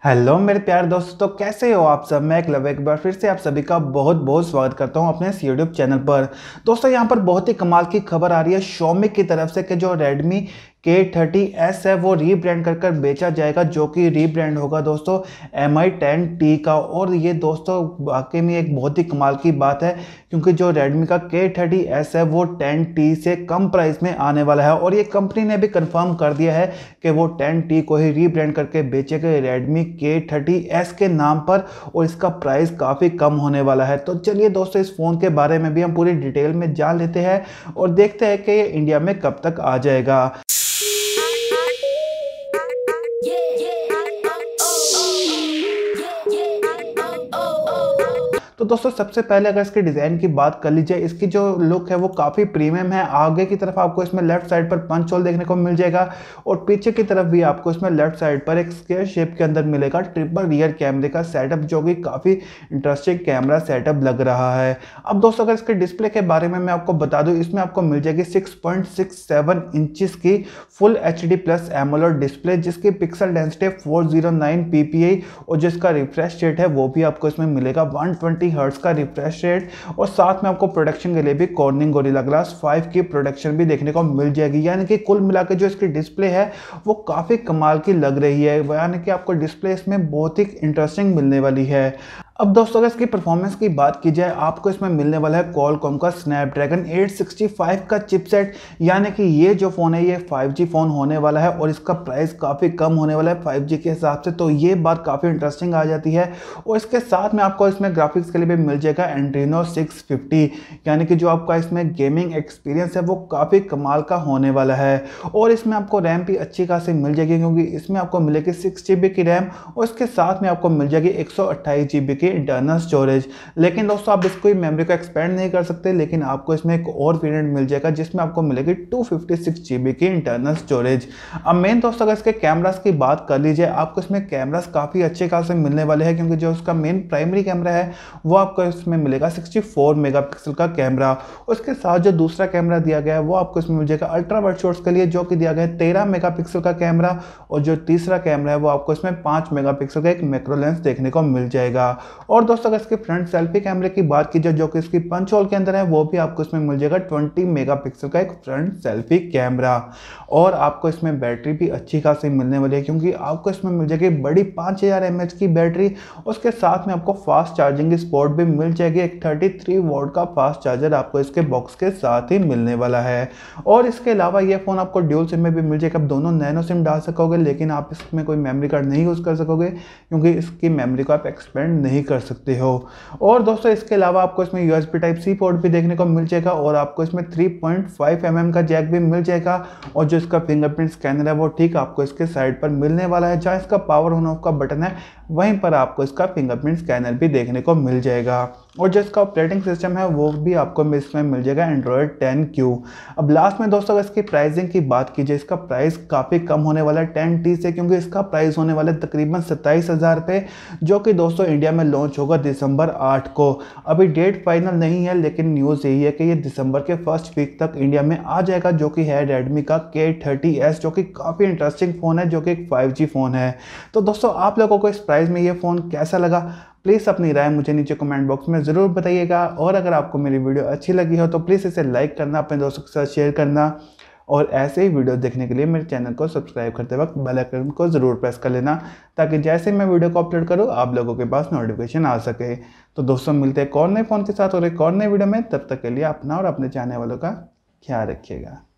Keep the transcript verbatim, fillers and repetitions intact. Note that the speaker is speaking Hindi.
हेलो मेरे प्यारे दोस्तों, कैसे हो आप सब। मैं एकलव्य एक बार फिर से आप सभी का बहुत बहुत स्वागत करता हूं अपने इस यूट्यूब चैनल पर। दोस्तों यहां पर बहुत ही कमाल की खबर आ रही है Xiaomi की तरफ से कि जो Redmi के थर्टी एस है वो रीब्रांड कर कर बेचा जाएगा, जो कि रीब्रांड होगा दोस्तों एम आई टेन टी का। और ये दोस्तों वाकई में एक बहुत ही कमाल की बात है, क्योंकि जो Redmi का के थर्टी एस है वो टेन टी से कम प्राइस में आने वाला है। और ये कंपनी ने भी कंफर्म कर दिया है कि वो टेन टी को ही रीब्रांड करके बेचेगा Redmi के थर्टी एस के नाम पर, और इसका प्राइस काफ़ी कम होने वाला है। तो चलिए दोस्तों इस फ़ोन के बारे में भी हम पूरी डिटेल में जान लेते हैं और देखते हैं कि ये इंडिया में कब तक आ जाएगा। तो दोस्तों सबसे पहले अगर इसके डिज़ाइन की बात कर लीजिए, इसकी जो लुक है वो काफ़ी प्रीमियम है। आगे की तरफ आपको इसमें लेफ्ट साइड पर पंच होल देखने को मिल जाएगा, और पीछे की तरफ भी आपको इसमें लेफ्ट साइड पर एक स्क्वायर शेप के अंदर मिलेगा ट्रिपल रियर कैमरे का सेटअप, जो कि काफ़ी इंटरेस्टिंग कैमरा सेटअप लग रहा है। अब दोस्तों अगर इसके डिस्प्ले के बारे में मैं आपको बता दूँ, इसमें आपको मिल जाएगी six point six seven inches की full H D plus AMOLED display, जिसकी pixel density four zero nine P P I, और जिसका रिफ्रेश रेट है वो भी आपको इसमें मिलेगा वन ट्वेंटी हर्ट्ज का रिफ्रेश रेट। और साथ में आपको प्रोडक्शन के लिए भी कॉर्निंग गोरिल्ला ग्लास फाइव की प्रोडक्शन भी देखने को मिल जाएगी। यानी कि कुल मिलाकर जो इसकी डिस्प्ले है वो काफ़ी कमाल की लग रही है, यानी कि आपको डिस्प्ले इसमें बहुत ही इंटरेस्टिंग मिलने वाली है। अब दोस्तों अगर इसकी परफॉर्मेंस की बात की जाए, आपको इसमें मिलने वाला है क्वालकॉम का स्नैपड्रैगन एट सिक्सटी फाइव का चिपसेट, यानी कि ये जो फ़ोन है ये फाइव जी फ़ोन होने वाला है, और इसका प्राइस काफ़ी कम होने वाला है फाइव जी के हिसाब से। तो ये बात काफ़ी इंटरेस्टिंग आ जाती है। और इसके साथ में आपको इसमें ग्राफिक्स के लिए भी मिल जाएगा एंड्रीनो सिक्स फिफ्टी, यानी कि जो आपका इसमें गेमिंग एक्सपीरियंस है वो काफ़ी कमाल का होने वाला है। और इसमें आपको रैम भी अच्छी खासी मिल जाएगी, क्योंकि इसमें आपको मिलेगी सिक्स जी बी की रैम, और इसके साथ में आपको मिल जाएगी एक सौ अट्ठाईस जी बी की इंटरनल स्टोरेज। लेकिन दोस्तों आप इसको मेमोरी को एक्सपेंड नहीं कर सकते, लेकिन आपको इसमें एक और वेरिएंट मिल जाएगा जिसमें आपको मिलेगी two fifty six G B की इंटरनल स्टोरेज। अब मेन दोस्तों अगर इसके कैमरास की बात कर लीजिए, आपको इसमें कैमरास काफ़ी अच्छे खासे मिलने वाले हैं, क्योंकि जो उसका मेन प्राइमरी कैमरा है वो आपको इसमें मिलेगा सिक्सटी फोर मेगापिक्सल का कैमरा। उसके साथ जो दूसरा कैमरा दिया गया है वो आपको इसमें मिल जाएगा अल्ट्रा वाइड शॉट्स के लिए, जो कि दिया गया है तेरह मेगापिक्सल का कैमरा। और जो तीसरा कैमरा है वो आपको इसमें पाँच मेगापिक्सल का एक मैक्रो लेंस देखने को मिल जाएगा। और दोस्तों अगर इसके फ्रंट सेल्फी कैमरे की बात की जाए, जो कि इसकी पंच होल के अंदर है, वो भी आपको इसमें मिल जाएगा ट्वेंटी मेगापिक्सल का एक फ्रंट सेल्फी कैमरा। और आपको इसमें बैटरी भी अच्छी खासी मिलने वाली है, क्योंकि आपको इसमें मिल जाएगी बड़ी पाँच हज़ार एम एच की बैटरी। उसके साथ में आपको फास्ट चार्जिंग की सपोर्ट भी मिल जाएगी, एक थर्टी थ्री वोल्ट का फास्ट चार्जर आपको इसके बॉक्स के साथ ही मिलने वाला है। और इसके अलावा ये फ़ोन आपको ड्यूल सिम में भी मिल जाएगा, आप दोनों नैनो सिम डाल सकोगे, लेकिन आप इसमें कोई मेमोरी कार्ड नहीं यूज़ कर सकोगे, क्योंकि इसकी मेमोरी को आप एक्सपेंड नहीं कर सकते हो। और दोस्तों इसके अलावा आपको इसमें U S B type C port भी देखने को मिल जाएगा, और आपको इसमें three point five M M का जैक भी मिल जाएगा। और जो इसका फिंगरप्रिंट स्कैनर है वो ठीक आपको इसके साइड पर मिलने वाला है, जहाँ इसका पावर ऑन ऑफ का बटन है वहीं पर आपको इसका फिंगरप्रिंट स्कैनर भी देखने को मिल जाएगा। और जो इसका ऑपरेटिंग सिस्टम है वो भी आपको इसमें मिल जाएगा एंड्रॉयड टेन क्यू। अब लास्ट में दोस्तों अगर इसकी प्राइसिंग की बात की जाए, इसका प्राइस काफ़ी कम होने वाला है टेन टी से, क्योंकि इसका प्राइस होने वाला है तकरीबन सत्ताईस हज़ार रुपये, जो कि दोस्तों इंडिया में लॉन्च होगा दिसंबर आठ को। अभी डेट फाइनल नहीं है, लेकिन न्यूज़ यही है कि ये दिसंबर के फर्स्ट वीक तक इंडिया में आ जाएगा, जो कि है रेडमी का के थर्टी एस, जो कि काफ़ी इंटरेस्टिंग फ़ोन है, जो कि एक फाइव जी फ़ोन है। तो दोस्तों आप लोगों को इस प्राइस में ये फ़ोन कैसा लगा, प्लीज़ अपनी राय मुझे नीचे कमेंट बॉक्स में ज़रूर बताइएगा। और अगर आपको मेरी वीडियो अच्छी लगी हो तो प्लीज़ इसे लाइक करना, अपने दोस्तों के साथ शेयर करना, और ऐसे ही वीडियो देखने के लिए मेरे चैनल को सब्सक्राइब करते वक्त बेल आइकन को ज़रूर प्रेस कर लेना, ताकि जैसे मैं वीडियो को अपलोड करूँ आप लोगों के पास नोटिफिकेशन आ सके। तो दोस्तों मिलते हैं एक और नए फ़ोन के साथ और एक और नए वीडियो में, तब तक के लिए अपना और अपने चाहने वालों का ख्याल रखिएगा।